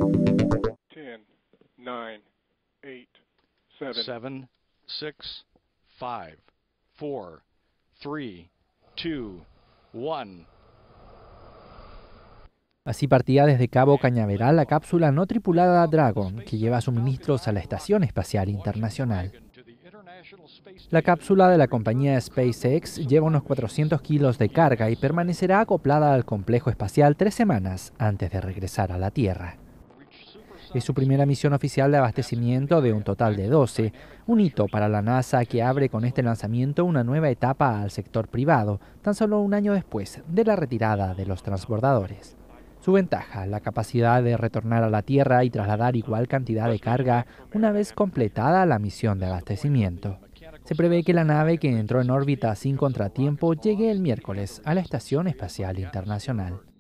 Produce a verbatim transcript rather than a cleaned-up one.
ten, nine, eight, seven, seven, six, five, four, three, two, one. Así partía desde Cabo Cañaveral la cápsula no tripulada Dragon, que lleva suministros a la Estación Espacial Internacional. La cápsula de la compañía SpaceX lleva unos cuatrocientos kilos de carga y permanecerá acoplada al complejo espacial tres semanas antes de regresar a la Tierra. Es su primera misión oficial de abastecimiento de un total de doce, un hito para la NASA que abre con este lanzamiento una nueva etapa al sector privado, tan solo un año después de la retirada de los transbordadores. Su ventaja, la capacidad de retornar a la Tierra y trasladar igual cantidad de carga una vez completada la misión de abastecimiento. Se prevé que la nave, que entró en órbita sin contratiempo, llegue el miércoles a la Estación Espacial Internacional.